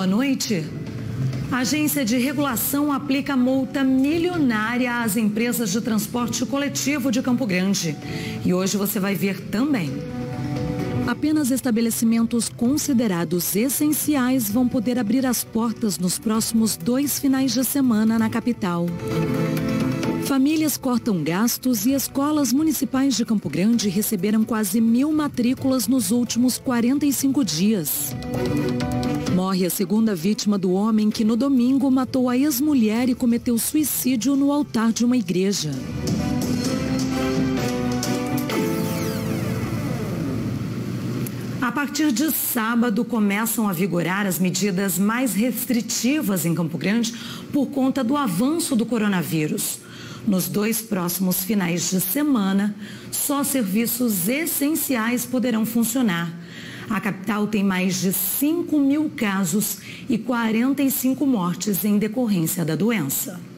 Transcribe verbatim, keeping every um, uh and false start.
boa noite. A Agência de Regulação aplica multa milionária às empresas de transporte coletivo de Campo Grande. E hoje você vai ver também. Apenas estabelecimentos considerados essenciais vão poder abrir as portas nos próximos dois finais de semana na capital. Famílias cortam gastos e escolas municipais de Campo Grande receberam quase mil matrículas nos últimos quarenta e cinco dias. Morre a segunda vítima do homem que no domingo matou a ex-mulher e cometeu suicídio no altar de uma igreja. A partir de sábado, começam a vigorar as medidas mais restritivas em Campo Grande por conta do avanço do coronavírus. Nos dois próximos finais de semana, só serviços essenciais poderão funcionar. A capital tem mais de cinco mil casos e quarenta e cinco mortes em decorrência da doença.